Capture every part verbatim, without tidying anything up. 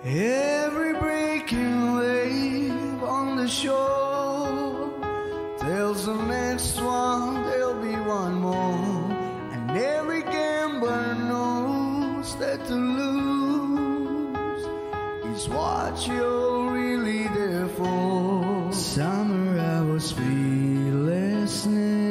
Every breaking wave on the shore tells the next one there'll be one more, and every gambler knows that to lose is what you're really there for. Summer I was fearlessness,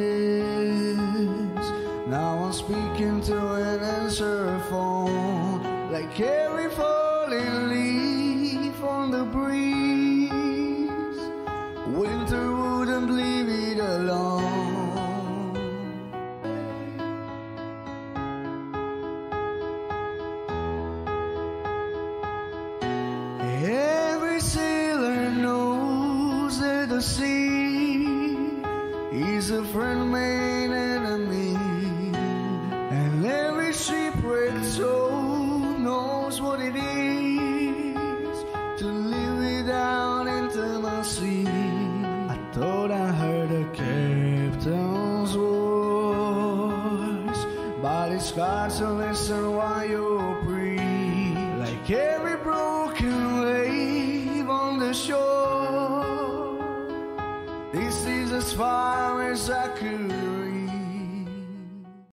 now I'm speaking to an answer phone, like every falling leaf on the breeze. Winter wouldn't leave it alone. Every sailor knows that the sea is a friend made enemy, and every shipwrecked soul knows what it is to live without intimacy. I thought I heard a captain's voice, but it's hard to listen while you're free. Like every broken wave on the shore, this is as far as I could